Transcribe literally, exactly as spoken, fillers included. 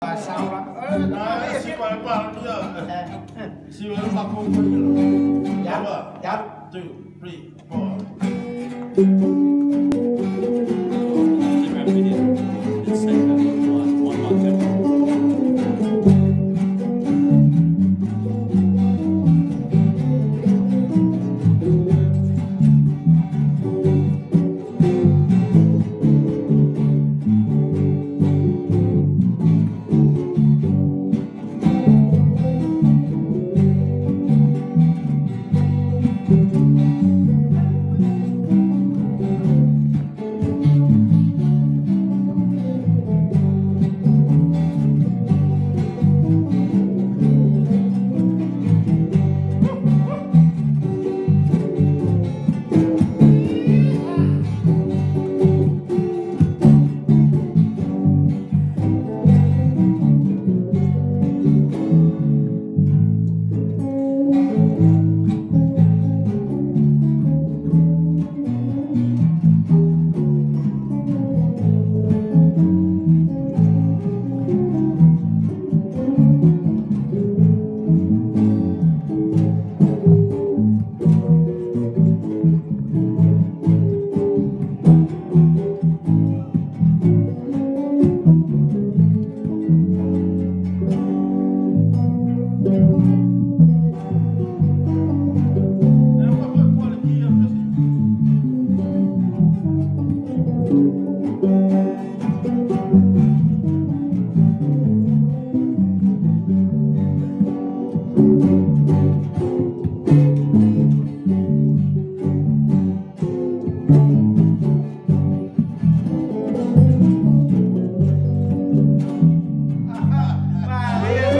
Là sao đó? Đấy, xin mời các bạn bây giờ. Xin mời các bạn cùng quay. Dạ, dạ. Two, three, four.